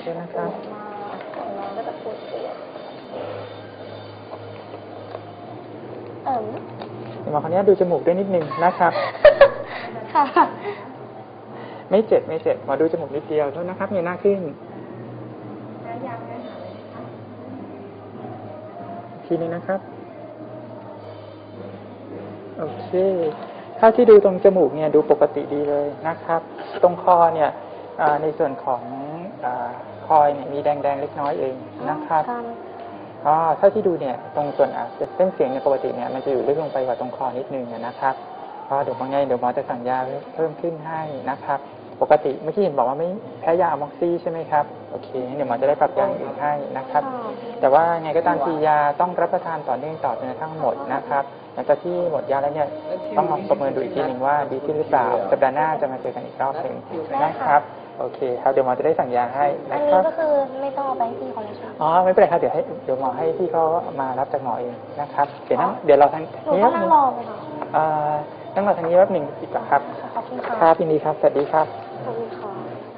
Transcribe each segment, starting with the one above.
ด้วยนะครับน้องก็จะปวดเดี๋ยวหมอขออนุญาตดูจมูกด้วยนิดนึงนะครับค่ะไม่เจ็บหมอดูจมูกนิดเดียวเท่านั้นนะครับเงยหน้าขึ้นทีนี้นะครับโอเคถ้าที่ดูตรงจมูกเนี่ยดูปกติดีเลยนะครับตรงคอเนี่ยในส่วนของคอยเนี่ยมีแดงๆเล็กน้อยเองนะครับถ้าที่ดูเนี่ยตรงส่วนเส้นเสียงในปกติเนี่ยมันจะอยู่ลึกลงไปกว่าตรงคอนิดนึงนะครับเพราะเดี๋ยวหมอจะสั่งยาเพิ่มขึ้นให้นะครับปกติเมื่อกี้เห็นบอกว่าไม่แพ้ยาอะม็อกซี่ใช่ไหมครับโอเคเดี๋ยวหมอจะได้ปรับยาอื่นให้นะครับแต่ว่าไงก็ตามทียาต้องรับประทานต่อเนื่องต่อจนกระทั่งหมดนะครับหลังจากที่หมดยาแล้วเนี่ยต้องลองประเมินดูอีกทีหนึ่งว่าดีขึ้นหรือเปล่าสัปดาห์หน้าจะมาเจอกันอีกรอบหนึ่งนะครับโอเคครับเดี๋ยวหมอจะได้สั่งยาให้นะครับอันนี้ก็คือไม่ต้องเอาไปพี่เขาเลยใช่ไหมไม่เป็นไรครับเดี๋ยวหมอให้พี่เขามารับจากหมอเองนะครับเดี๋ยวเราทางนี้นั่งรอไหมคะนั่งรอทางนี้แป๊บหนึ่งดีกว่าครับขอบคุณค่ะครับยินดีครับสวัสดีครับขอบคุณค่ะ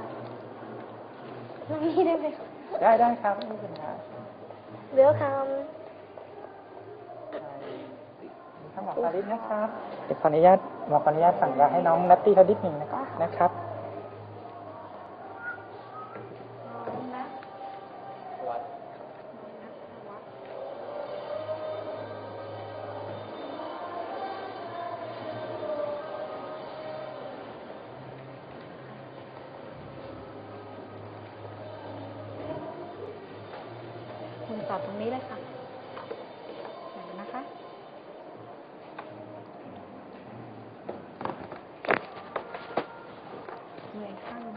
นั่งนี่ได้ไหมคะได้ครับไม่เป็นไรเดี๋ยวทำหมอฟาริสนะครับเดี๋ยวขออนุญาตสั่งยาให้น้องนัตตี้เขานิดหนึ่งนะครับคุณตอบตรงนี้เลยค่ะไหนนะคะเหนื่อยข้าง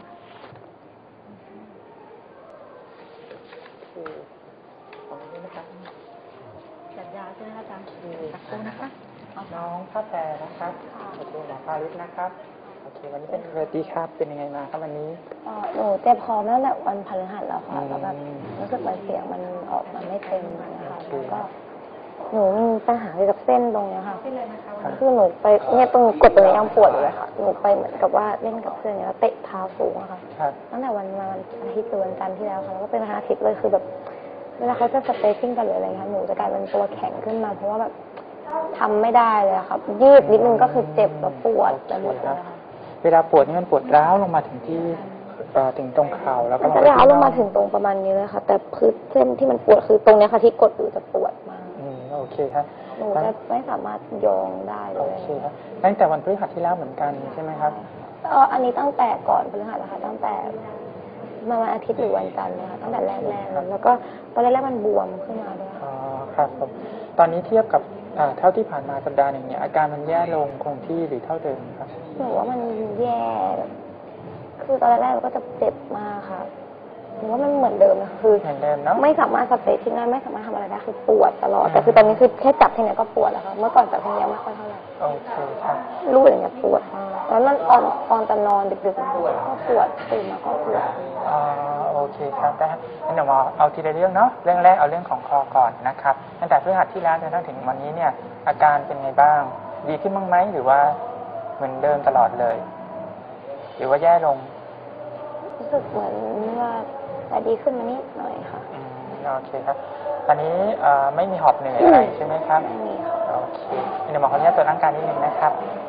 ขอบคุณนะครับจัดยาใช่ไหมคะอาจารย์สักครู่นะคะน้องข้าแพรนะครับขอบคุณหมอฟาริสนะครับโอเควันนี้เป็นสวัสดีครับเป็นยังไงมาครับวันนี้หนูเจ็บคอตั้งแต่วันพฤหัสแล้วค่ะแล้วแบบรู้สึกมันเสียงมันออกมาไม่เต็มนะคะแล้วก็หนูมีปัญหาเกี่ยวกับเส้นตรงนี้ค่ะคือหนูไปเนี่ยตรงกดตรงนี้ยังปวดอยู่เลยค่ะหนูไปเหมือนกับว่าเล่นกับเพื่อนเนี่ยแล้วเตะเท้าสูงอะค่ะตั้งแต่วันอาทิตย์หรือวันจันทร์ที่แล้วค่ะแล้วก็เป็นอาทิตย์เลยคือแบบเวลาเขาจะสเตชิ่งกันหรืออะไรค่ะหนูจะกลายเป็นตัวแข็งขึ้นมาเพราะว่าแบบทำไม่ได้เลยค่ะยืดนิดนึงก็คือเจ็บแล้วปวดไปหมดเลยค่ะเวลาปวดนี่มันปวดร้าวลงมาถึงที่ถึงตรงเข่าแล้วก็จะร้าวลงมาถึงตรงประมาณนี้เลยค่ะแต่พื้นเส้นที่มันปวดคือตรงนี้ค่ะที่กดอยู่จะปวดมากโอเคครับหนูจะไม่สามารถยองได้เลยโอเคครับตั้งแต่วันพฤหัสที่แล้วเหมือนกันใช่ไหมครับอันนี้ตั้งแต่ก่อนพฤหัสนะคะตั้งแต่มาวันอาทิตย์หรือวันจันทร์นะคะตั้งแต่แรกๆแล้วก็ตอนแรกๆมันบวมขึ้นมาด้วยครับผมตอนนี้เทียบกับเท่าที่ผ่านมาสัปดาห์หนึ่งเนี่ยอาการมันแย่ลงคงที่หรือเท่าเดิมครับหนูว่ามันแย่คือตอนแรกๆมันก็จะเจ็บมากค่ะหนูว่ามันเหมือนเดิมนะคือเหมือนเดิมเนาะไม่สามารถสเตชิ่งได้ไม่สามารถทำอะไรได้คือปวดตลอดแต่คือตอนนี้คือแค่จับทีนี้ก็ปวดแล้วค่ะเมื่อก่อนจับทีนี้ไม่ค่อยเท่าไหร่โอเคครับรู้อย่างเงี้ยปวดมากแล้วนั่นตอนจะนอนดึกๆก็ปวดตื่นมาก็ปวดโอเคครับได้งั้นเดี๋ยวมาเอาทีละเรื่องเนาะเรื่องแรกเอาเรื่องของคอก่อนนะครับตั้งแต่พฤหัสที่แล้วจนถึงวันนี้เนี่ยอาการเป็นไงบ้างดีขึ้นบ้างไหมหรือว่าเหมือนเดิมตลอดเลยหรือว่าแย่ลงรู้สึกเหมือนว่าแต่ดีขึ้นมานิดหน่อยค่ะโอเคครับตอนนี้ไม่มีหอบเหนื่อยอะไรใช่ไหมครับไม่มีค่ะโอเคเดี๋ยวหมอขออนุญาตตรวจร่างกายนิดนึงนะครับ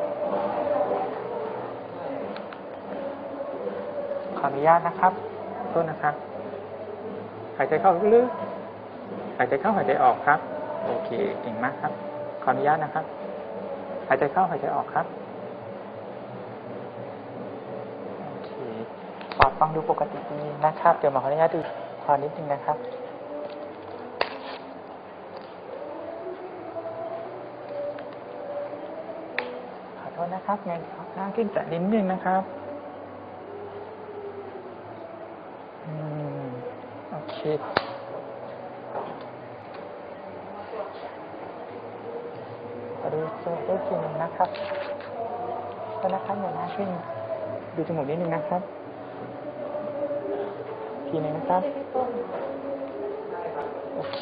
ขออนุญาตนะครับต้นนะครับหายใจเข้าลึกๆหายใจเข้าหายใจออกครับโอเคเก่งมากครับขออนุญาตนะครับหายใจเข้าหายใจออกครับโอเคปอดฟังดูปกติดีนะครับเดี๋ยวหมอขออนุญาตดูคอนิดนึงนะครับขอโทษนะครับไงหน้าขึ้นแต่นิดนึงนะครับโอเคขอดูจมูกด้วยทีนึงนะครับก็นะครับอย่าหน้าขึ้นดูจมูกนิดนึงนะครับทีนึงนะครับโอเค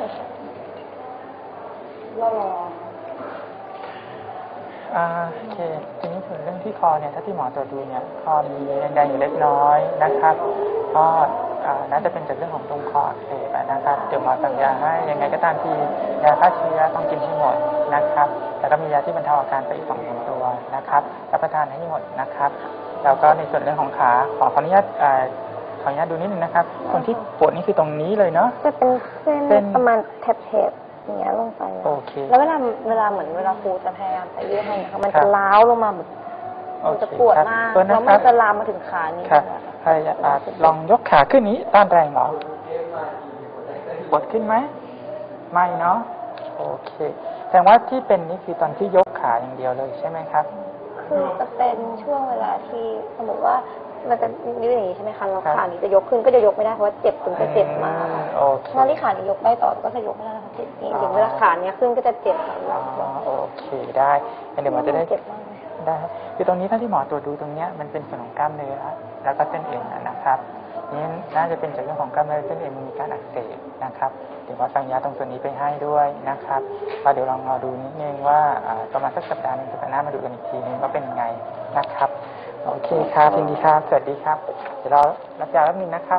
โอเคทีนี้ถึงเรื่องที่คอเนี่ยถ้าที่หมอตรวจดูเนี่ยคอมีแดงๆอยู่เล็กน้อยนะครับก็น่าจะเป็นจากเรื่องของตรงคออักเสบนะครับเดี๋ยวหมอสั่งยาให้ยังไงก็ตามทียาฆ่าเชื้อต้องกินให้หมดนะครับแล้วก็มียาที่บรรเทาอาการไปอีก2-3ตัวนะครับรับประทานให้หมดนะครับแล้วก็ในส่วนเรื่องของขาขออนุญาตดูนิดนึงนะครับคนที่ปวดนี่คือตรงนี้เลยเนาะจะเป็นเส้นประมาณแถบอย่างเงี้ยลงไปโอเคแล้วเวลาเหมือนเวลาครูจะพยายามไปยืดให้นะคะมันจะล้าวลงมาแบบมันจะปวดมากแล้วมันจะลามมาถึงขานี้ครับพยายามลองยกขาขึ้นนี้ต้านแรงเหรอปวดขึ้นไหมไม่เนาะโอเคแสดงว่าที่เป็นนี่คือตอนที่ยกขาอย่างเดียวเลยใช่ไหมครับคือจะเป็นช่วงเวลาที่สมมติว่ามันจะนิ้วอย่างนี้ใช่ไหมคะแล้วขานี้จะยกขึ้นก็จะยกไม่ได้เพราะว่าเจ็บถึงจะเจ็บมากถ้าที่ขานี้ยกได้ต่อก็จะยกไม่ได้เพราะเจ็บนี่ถึงเวลาขาเนี้ยขึ้นก็จะเจ็บโอเคได้เดี๋ยวหมอจะได้เจ็บมากเลยได้คือตรงนี้ถ้าที่หมอตรวจดูตรงเนี้ยมันเป็นส่วนของกล้ามเนื้อแล้วก็เส้นเอ็นนะครับนี่น่าจะเป็นจากเรื่องของกล้ามเนื้อเส้นเอ็นมีการอักเสบนะครับเดี๋ยวหมอสั่งยาตรงส่วนนี้ไปให้ด้วยนะครับก็เดี๋ยวลองรอดูนิดนึงว่าประมาณสักสัปดาห์นึงสัปดาห์หน้ามาดูกันอีกทีนึงว่าเป็นยังไงนะครับโอเคครับยินดีครับสวัสดีครับเดี๋ยวเรารับยาแป๊บนึงนะครับ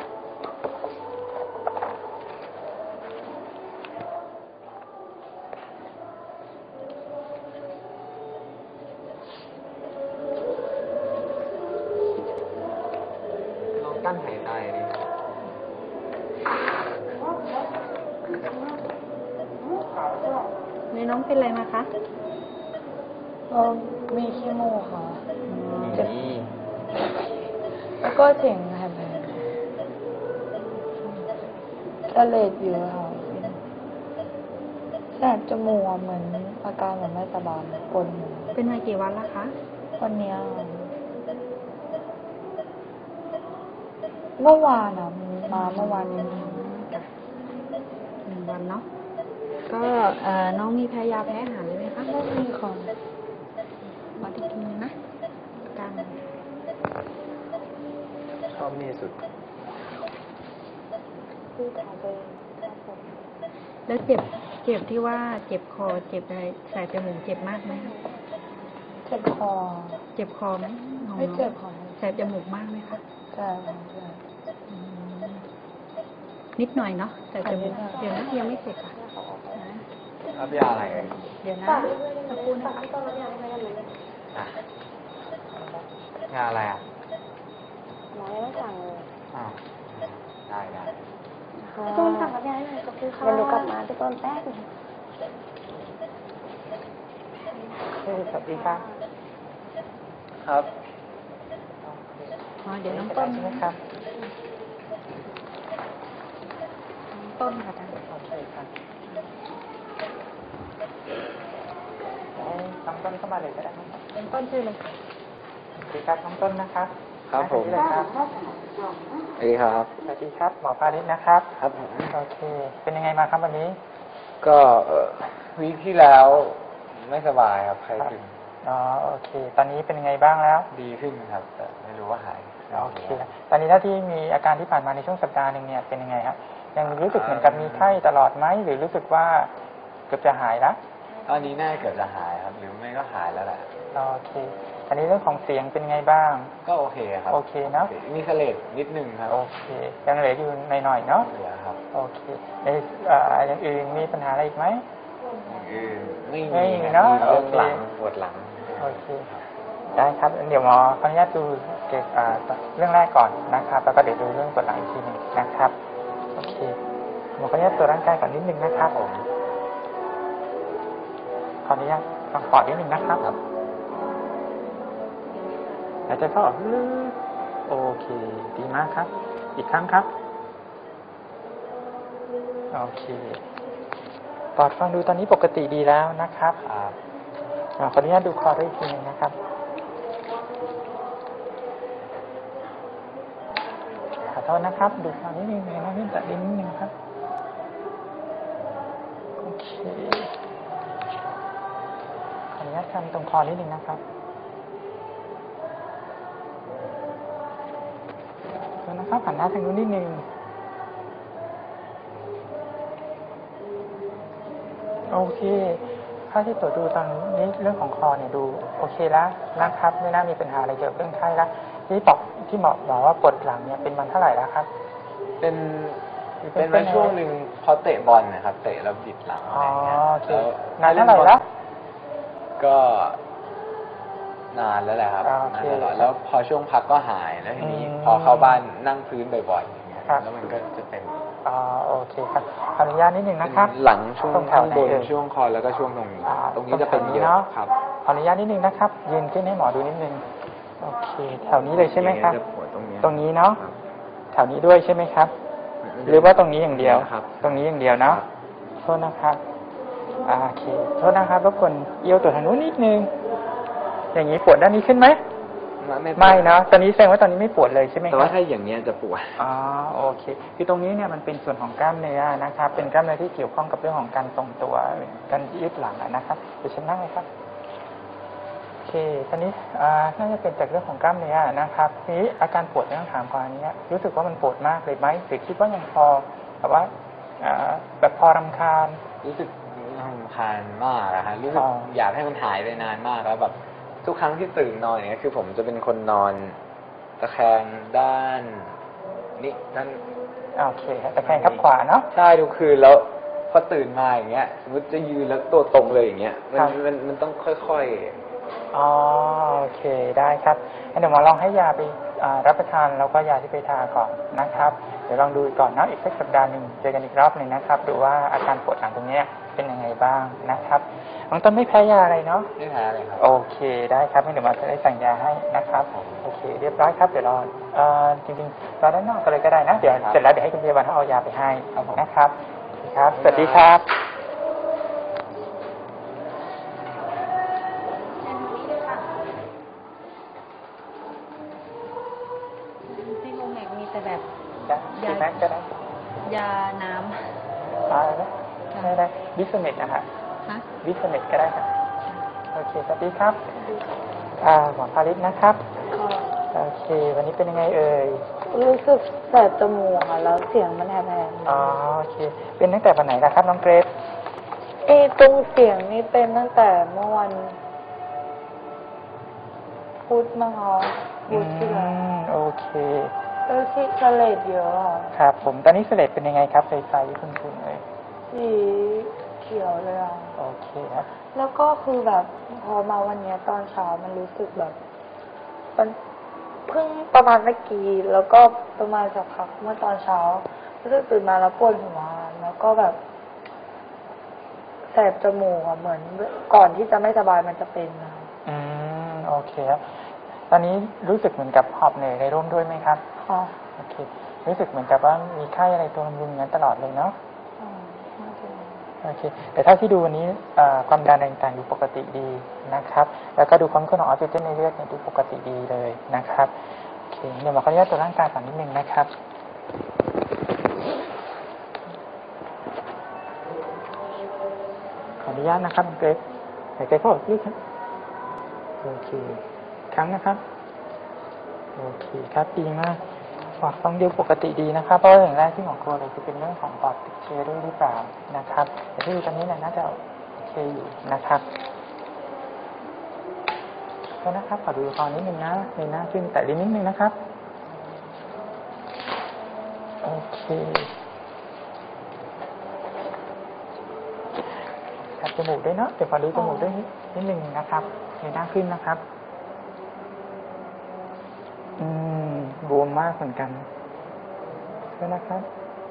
กั้นหายใจดิในน้องเป็นอะไรมาคะมีคีโมค่ะเจ็บแล้วก็เจ๋งค่ะทะเลดอยู่ค่ะแสบจมูกเหมือนอาการเหมือนไม่สบายปวดหัวเป็นมากี่วันแล้วคะวันเนี้ยเมื่อวานมาเมื่อวานนี้ 1 วันเนาะก็น้องมีแพ้ยาแพ้อาหารเลยไหมคะไม่มีค่ะมาที่กินนะการชอบนี่สุดแล้วเจ็บที่ว่าเจ็บคอเจ็บอะไรใส่จมูกเจ็บมากไหมเจ็บคอเจ็บคอไหมไม่เจ็บคอใส่จมูกมากไหมคะใช่นิดหน่อยเนาะแต่จมูกเดี๋ยวนะยังไม่เสร็จค่ะรับยาอะไรเดี๋ยวนะสักครู่นะคะยาอะไรหมอยังไม่สั่งเลยได้พี่ต้นสั่งรับยาให้หน่อยก็คือค่ะเดี๋ยวกลับมาพี่ต้นแป๊บนึงสวัสดีครับครับเดี๋ยวน้องต้นใช่ไหมครับต้นค่ะโอเคครับน้องต้นเข้ามาเลยก็ได้ครับน้องต้นชื่ออะไรสวัสดีครับน้องต้นนะครับครับผมสวัสดีครับสวัสดีครับสวัสดีครับหมอพาณิชย์นะครับครับผมโอเคเป็นยังไงมาครับวันนี้ก็วีคที่แล้วไม่สบายครับไข้ขึ้นโอเคตอนนี้เป็นยังไงบ้างแล้วดีขึ้นครับแต่ไม่รู้ว่าหายโอเคตอนนี้ถ้าที่มีอาการที่ผ่านมาในช่วงสัปดาห์นึงเนี่ยเป็นยังไงครับยังรู้สึกเหมือนกับมีไข้ตลอดไหมหรือรู้สึกว่าเกือบจะหายแล้วตอนนี้น่าเกือบจะหายครับหรือไม่ก็หายแล้วแหละโอเคอันนี้เรื่องของเสียงเป็นไงบ้างก็โอเคครับโอเคเนาะมีเสลดนิดนึงครับโอเคยังเหลืออยู่หน่อยๆเนาะเหลือครับโอเคในอย่างอื่นมีปัญหาอะไรอีกไหมไม่มีเนาะโอเคปวดหลังโอเคได้ครับเดี๋ยวหมอขออนุญาตดูเกี่ยวกับเรื่องแรกก่อนนะครับแล้วก็เดี๋ยวดูเรื่องปวดหลังอีกทีหนึ่งนะครับโอเคหมอขออนุญาตตรวจร่างกายก่อนนิดนึงนะครับผมขออนุญาตฟังปอดนิดนึงนะครับหายใจเข้าออกลึกโอเคดีมากครับอีกครั้งครับโอเคปอดฟังดูตอนนี้ปกติดีแล้วนะครับขออนุญาตดูคอด้วยอีกทีนึงนะครับขอโทษนะครับดูคอนิดนึงนะนี่ตัดลิ้นนิดนึงครับโอเคขออนุญาตทำตรงคอนิดนึงนะครับตัวนะครับหันหน้าทางนู้นนิดนึงโอเคค่าที่ตรวจดูตอนนี้เรื่องของคอเนี่ยดูโอเคแล้วนะครับไม่น่ามีปัญหาอะไรเกี่ยวกับเรื่องไข้แล้วที่หมอว่าปวดหลังเนี่ยเป็นวันเท่าไหร่แล้วครับเป็นมาช่วงหนึ่งพอเตะบอลนะครับ เตะแล้วบิดหลังอ๋อะอไรเงี้ยโอเคแล้วนานเท่าไหร่แล้วก็นานแล้วแหละครับโอเคนานตลอดแล้วพอช่วงพักก็หายแล้วทีนี้อืมพอเข้าบ้านนั่งพื้นบ่อยๆอย่างเงี้ยครับแล้วมันก็จะเป็นอ๋อโอเคครับขออนุญาตนิดนึงนะครับหลังช่วงตรงแถข้าว งไหนบนเอ่ยช่วงคอแล้วก็ช่วงตรงนี้ ตรงนี้จะเป็นเยเนาะอะครับขออนุญาตนิดนึงนะครับ ยืนขึ้นให้หมอดูนิดนึงโอเคแถวนี้เลยใช่ไหมครับจะปวดตรงนี้ตรงนี้เนาะครับแถวนี้ด้วยใช่ไหมครับ หรือว่าตรงนี้อย่างเดียวครับตรงนี้อย่างเดียวเนาะครับโทษนะครับโอเคโทษนะครับรบกวนเอี้ยวตัวทางนู้นนิดนึงอย่างนี้ปวดด้านนี้ขึ้นไหมไม่เนาะตอนนี้แสดงว่าตอนนี้ไม่ปวดเลยใช่ไหมคแต่รับว่าถ้าอย่างเงี้ยจะปวดอ๋อโอเคคือตรงนี้เนี่ยมันเป็นส่วนของกล้ามเนื้อนะครับ เป็นกล้ามเนื้อที่เกี่ยวข้องกับเรื่องของการทรงตัวการยืดหลังนะครับเดี๋ยวฉันนั่งเลยครับโอเคตอนนี้น่าจะเป็นจากเรื่องของกล้ามเนื้อนะครับทีนี้อาการปวดที่ต้องถามก่อนนี้รู้สึกว่ามันปวดมากเลยไหมหรือคิดว่ายังพอแบบว่าแบบพอรำคาญรู้สึกรำคาญมากอะฮะรู้สึกอ๋ออยากให้มันหายไปนานมากแล้วแบบทุกครั้งที่ตื่นนอนอย่างเงี้ยคือผมจะเป็นคนนอนตะแคงด้านนี่ด้านโอเคครับแต่แขนขับขวาเนาะใช่ทุกคืนแล้วพอตื่นมาอย่างเงี้ยสมมติจะยืนแล้วตัวตรงเลยอย่างเงี้ยมันต้องค่อยอ๋อโอเคได้ครับงั้นเดี๋ยวหมอลองให้ยาไปรับประทานแล้วก็ยาที่ไปทาก่อนนะครับ เดี๋ยวลองดูก่อนเนาะอีกสักสัปดาห์หนึ่งเจอกันอีกรอบหนึ่งนะครับดูว่าอาการปวดหลังตรงเนี้ยเป็นยังไงบ้างนะครับน้องต้นไม่แพ้ยาอะไรเนาะๆไม่แพ้เลยครับโอเคได้ครับงั้นเดี๋ยวหมอจะได้สั่งยาให้นะครับโอเคเรียบร้อยครับเดี๋ยวรอจริงๆรอด้านนอกกันเลยก็ได้นะเดี๋ยวเสร็จแล้วเดี๋ยวให้คุณพยาบาลเขาเอายาไปให้นะครับครับสวัสดีครับที่โรงแรมมีแต่แบบจะกินไหมก็ได้ยาน้ได้ได้บิสเนตนะฮะำฮะบิสเนตก็ได้ครับโอเคสวัสดีครับหมอพาริสนะครับโอเค วันนี้เป็นยังไงเอ่ยรู้สึกแสบจมูกค่ะแล้วเสียงมันแหบอ๋อโอเค เป็นตั้งแต่วันไหนนะครับน้องเกรซตรงเสียงนี่เป็นตั้งแต่เมื่อวันพุธมั้งคะพุธที่แล้วโอเคที่เสลดเยอะอะครับผมตอนนี้เสลดเป็นยังไงครับใสๆคุณเลยสีเขียวเลยอ่ะโอเคครับแล้วก็คือแบบพอมาวันเนี้ยตอนเช้ามันรู้สึกแบบมันเพิ่งประมาณเมื่อกี้แล้วก็ประมาณสักพักเมื่อตอนเช้ารู้สึกตื่นมาแล้วปวดหัวแล้วก็แบบแสบจมูกอะเหมือนก่อนที่จะไม่สบายมันจะเป็นนะโอเคครับตอนนี้รู้สึกเหมือนกับหอบเหนื่อยในร่มด้วยไหมครับค่ะโอเครู้สึกเหมือนกับว่ามีไข้อะไรตัวรุนๆงั้นตลอดเลยเนาะน่าจะโอเคแต่เท่าที่ดูวันนี้ความดันต่างๆดูปกติดีนะครับ แล้วก็ดูความข้นของออกซิเจนในเลือดเนี่ยดูปกติดีเลยนะครับโอเคเดี๋ยวหมอขออนุญาตตรวจร่างกายก่อนนิดนึงนะครับขออนุญาตนะครับเกรซหายใจเข้าออกลึกครับโอเคครั้งนะครับโอเคครับดีมากปอดฟังเดียวปกติดีนะครับเพราะว่าอย่างแรกที่หมอกลัวเลยจะเป็นเรื่องของปอดติดเชื้อด้วยหรือเปล่านะครับแต่ที่ดูตอนนี้เนี่ยน่าจะโอเคอยู่นะครับก็นะครับขอดูคอนิดนึงนะในหน้าขึ้นแต่ลิ้นนิดนึงนะครับโอเคจับจมูกด้วยเนาะเดี๋ยวขอดูจมูกด้วยนิดนึงนะครับในหน้าขึ้นนะครับบวมมากเหมือนกันใช่นะครับ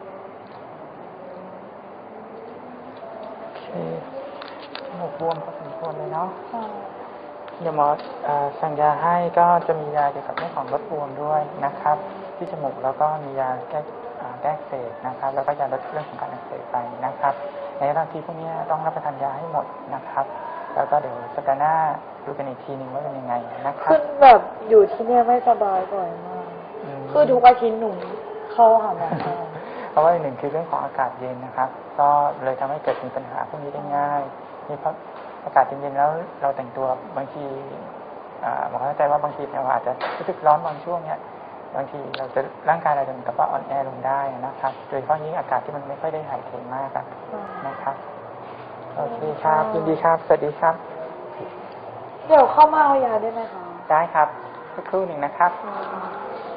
โอเคจมูกบวมพอสมควรเลยเนาะเดี๋ยวหมอสั่งยาให้ก็จะมียาเกี่ยวกับเรื่องของลดบวมด้วยนะครับ ที่จมูกแล้วก็มียาแก้อักเสบนะครับ แล้วก็ยาลดเรื่องของการอักเสบไปนะครับ ในบางทีพวกนี้ต้องรับประทานยาให้หมดนะครับ แล้วก็เดี๋ยวสัปดาห์หน้าดูกันอีกทีนึงว่าเป็นยังไงนะครับขึ้นแบบอยู่ที่เนี่ยไม่สบายบ่อยมากคือทุกอาทิตย์หนุ่มเข้าหาหมอเพราะว่าหนึ่งคือเรื่องของอากาศเย็นนะครับ ก็เลยทำให้เกิดมีปัญหาพวกนี้ได้ง่ายนี่เพราะอากาศเย็นๆแล้วเราแต่งตัวบางทีหมอเข้าใจว่าบางทีเราอาจจะรู้สึกร้อนบางช่วงเนี่ยบางทีเราจะร่างกายเราจะเหมือนกับว่าอ่อนแอลงได้นะครับโดยเฉพาะยิ่งอากาศที่มันไม่ค่อยได้ถ่ายเทมากนะครับโอเคครับยินดีครับสวัสดีครับเดี๋ยวเข้ามาเอายาได้ไหมคะได้ครับสักครู่หนึ่งนะครับค